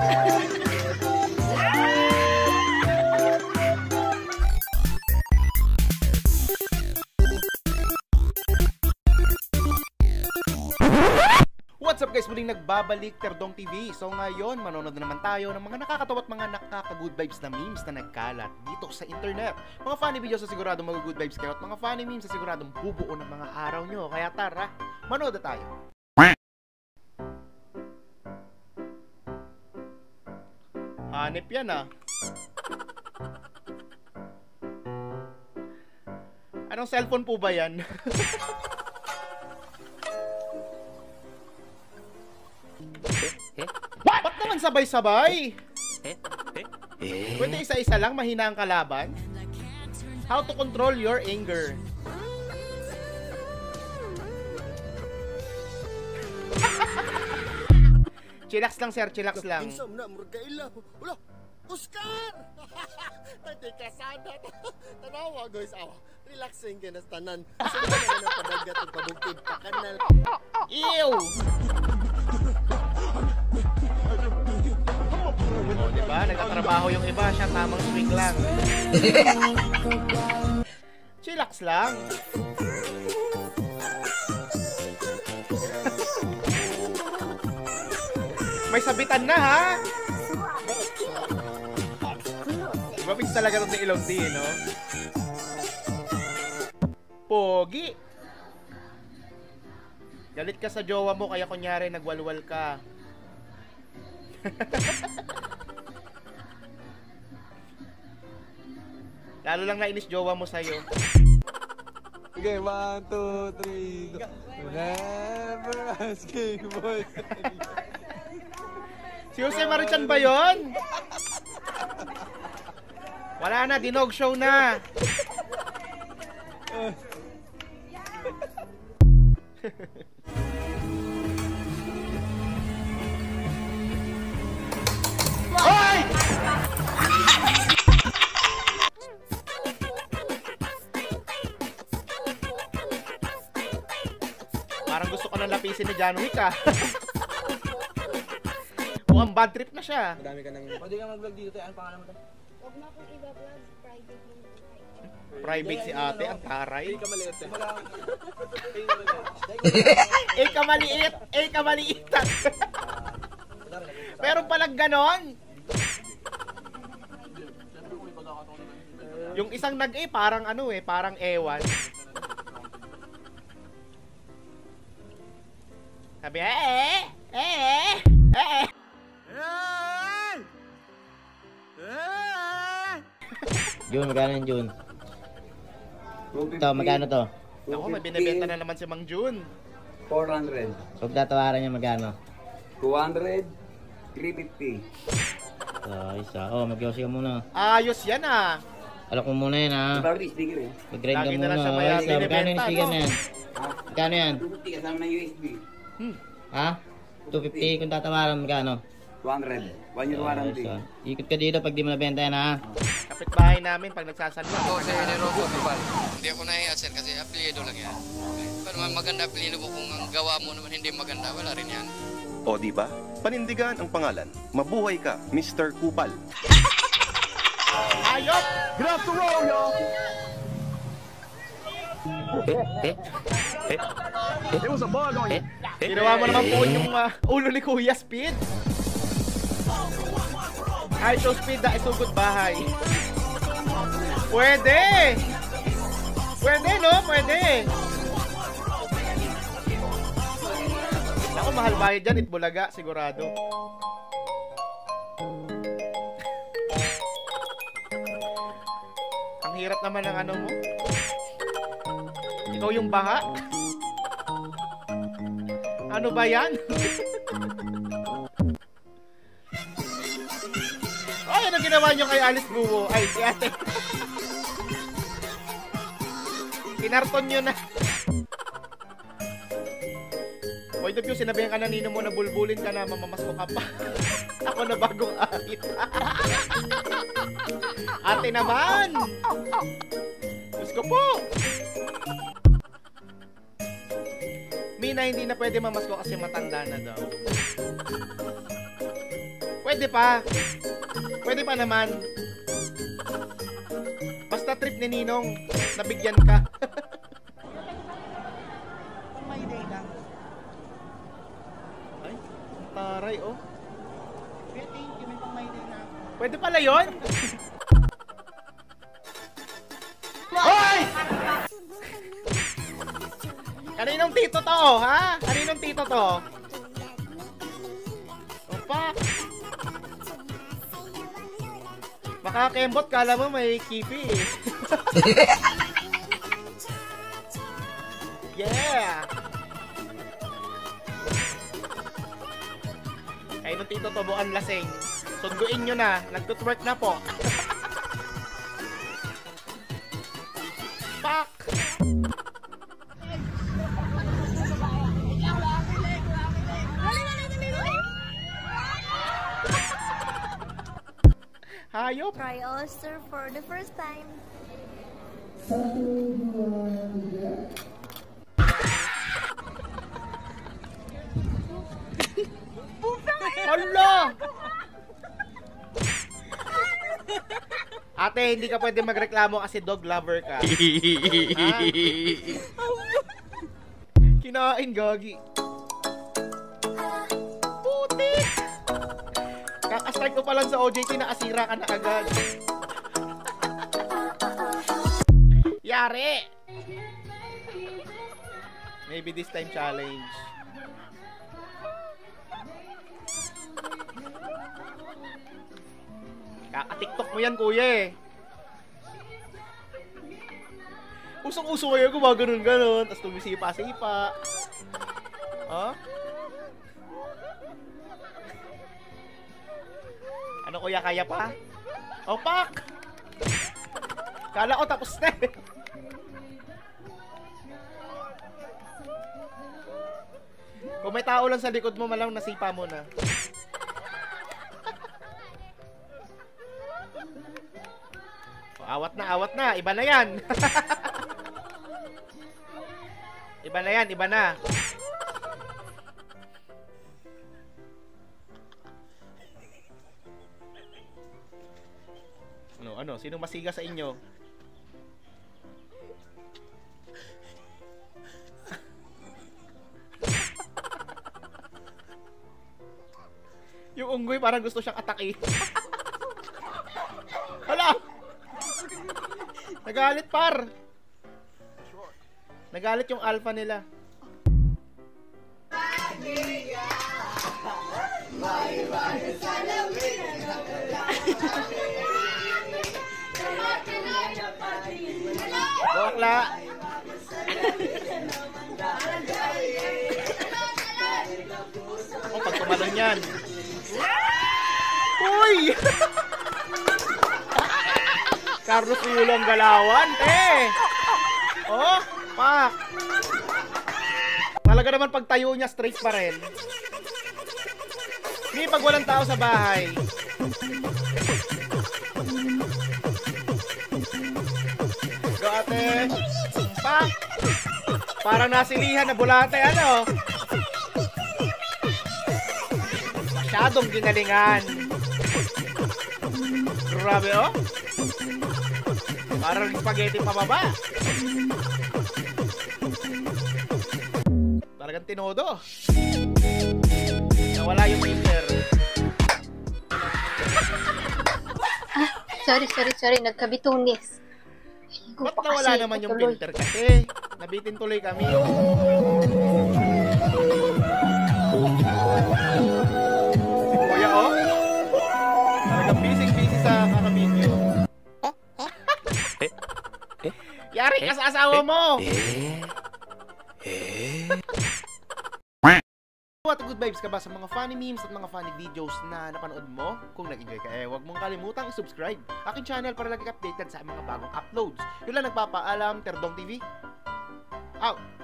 What's up guys? Muling nagbabalik Terdong TV. So ngayon, manonood na naman tayo ng mga nakakatawa at mga nakaka-good vibes na memes na nagkalat dito sa internet. Mga funny videos na siguradong mag-good vibes kayo at mga funny memes na siguradong bubuo ng mga araw nyo. Kaya tara, manood na tayo. Hanip yan ah. Anong cellphone po ba yan? Ba't naman sabay-sabay? Pwede isa-isa lang, mahina ang kalaban? How to control your anger? Chillax lang sir, chillax lang. Pinsam na, murgaila. Wala, Oscar! Tati ka sana. Tanawa guys, awa. Relaxing ka na tanan. Saan ka na padagat at pabugtid pa kanal. Ew! Oh, diba? Nagtatrabaho yung iba, siya tamang swing lang. Chillax lang. May sabitan na ha. Mabis talaga ito si Ilong D, no? Pogi. Galit ka sa jowa mo kaya kunyari nagwalwal ka. Lalo lang nainis jowa mo sa'yo. Okay, 1, 2, 3, go. Never asking boy. Si Jose Marichan ba yun? Wala na, dinog show na. Hoy! Parang gusto ko nang lapisin ni John Wick ah. Mukhang bad trip na siya. Madami ka nang... Pwede ka mag-vlog dito tayo. Anong pangalan mo to? Huwag na akong iba-vlog. Private yung Private si ate, ang taray. Ay, kamaliit eh. Eh kamaliit! Eh kamaliit! Meron palang ganon! Yung isang nag-e, parang ano eh, parang ewan. Sabi, Jun, magkano yun, Jun? Ito, magkano to? Ako, may binibenta na naman si Mang Jun. 400. Huwag tatawaran niya magkano? 200. 350. Isa. Oh, mag-yosi ka muna. Ayos yan ah. Alok mo muna yan ha. Bago yung sticker eh. Mag-grind ka Lagi na muna. lang siya maya Isa, magkano yung binibenta, sticker no? na yan? Magkano yan? 250 kasama ng USB. Ha? 250 kung tatawaran magkano? 200. 1 year warranty. Isa. Ikot ka dito pag di mo nabenta yan ha. Kapitbahay namin pag nagsasalwa. Ito sa Robo, Tupal. Hindi ako nahiya, sir, kasi apelyido lang yan. Pero maganda apelyido mo kung ang gawa mo naman hindi maganda, wala rin yan. O di ba? Panindigan ang pangalan. Mabuhay ka, Mr. Kupal. Ayop! Get off the road, y'all! It was a bug on you. Ginawa mo naman po yung ulo ni Kuya Speed. Ay, so Speed na isugod bahay. Pwede! Pwede, no? Pwede! Ako, mahal bayad dyan. Itbulaga, sigurado. Ang hirap naman ng ano mo. Ikaw yung baha. Ano ba yan? Ay, ano ginawa nyo kay Alice Guo? Ay, si ate. Kinarton nyo na. Point of view, sinabihan ka na nino mo na bulbulin ka na, mamamasko ka pa. Ako na bagong ahit. Ate naman! Diyos ko po! Mina, hindi na pwede mamasko kasi matanda na daw. Pwede pa. Pwede pa naman. Basta trip ni Ninong, nabigyan ka. May day lang. Ay, taray oh. Kaya thank you, may pang may day na. Pwede pala yun? Hoy! Kaninong tito to, ha? Kaninong tito to? Opa! Baka kembot, kala mo may kipi eh. Yeah! Kaninong tito to, bukan lasing. Sunduin nyo na, nagtutwork na po. Pak! Hayop! Try oyster for the first time. Hala! Ate, hindi ka pwede magreklamo kasi dog lover ka. Ha? Kinain, gagi. Puti! Kaka-start ko pa lang sa OJT, nakasira ka na agad. Yari! Maybe this time challenge. Kaka-tiktok mo yan, kuya eh. Usong-uso kayo, gumaganon-ganon, tapos tumisipa-sipa. Oh? Ano kuya, kaya pa? Oh, pak! Kala ko tapos na eh. Kung may tao lang sa likod mo, malang nasipa mo na. Awat na, iba na yan. Iba na yan, iba na. Ano, sino masiga sa inyo? Yung unggoy parang gusto siyang atake. Hala! Nagalit par. Nagalit yung alpha nila. Bakla. Oh, pag tumalon yan. Uy! Carlos Ulong galawan, oh, pak. Talaga naman pag tayo niya straight pa rin. Ni pag walang tao sa bahay. Go ate. Pak. Parang nasilihan na bulate, ano? Masyadong ginalingan. Grabe, oh. Parang spaghetti pababa. Talagang tinodo. Nawala yung printer. Sorry. Nagkabitunis. Ba't nawala naman yung printer kasi? Nabitin tuloy kami. Si Kuya, oh. Talagang busy sa kakabidyo. Yari ka sa asawa mo! What good vibes ka ba sa mga funny memes at mga funny videos na napanood mo? Kung nag-enjoy ka, huwag mong kalimutang i-subscribe aking channel para lagi updated sa mga bagong uploads. Yun lang nagpapaalam, Terdong TV. Out!